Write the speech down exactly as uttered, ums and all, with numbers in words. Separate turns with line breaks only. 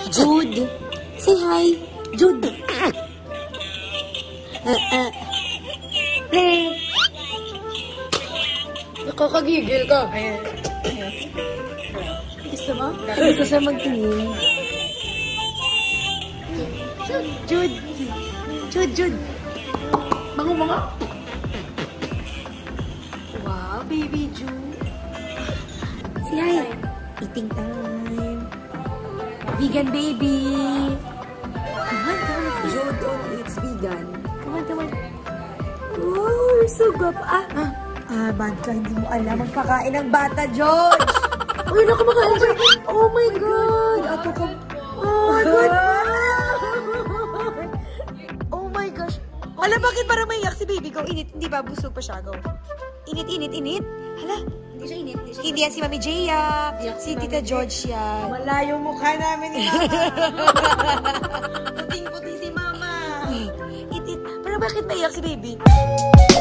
Jude. Say hi. Jude. Uh, uh. Nakakagigil ka.
Ayan. Ayan.
Gusto mo? Gusto siya magtingin. Jude. Jude, Jude.
Bango mga.
Wow, baby Jude. Say hi. Eating time. Vegan baby. Come on, come on. Jude only eats vegan. Come on, come on. Wow, you're so guap. Ah, ah. Ah, bad ka. Hindi mo alam. Magpakain ng bata, George. Uy, naku, makain siya. Oh my God. Ato ka. Oh, good. Oh my gosh. Alam, bakit parang maiyak si baby ko? Init, hindi ba? Busog pa siya. Go. Init, init, init. Hala.
Hindi siya init. Hindi, siya
Hindi yan si Mami Jea. Si Tita George yan.
Malayo mukha namin ni Mama. Puting-puting si Mama.
Init. Parang bakit maiyak si baby?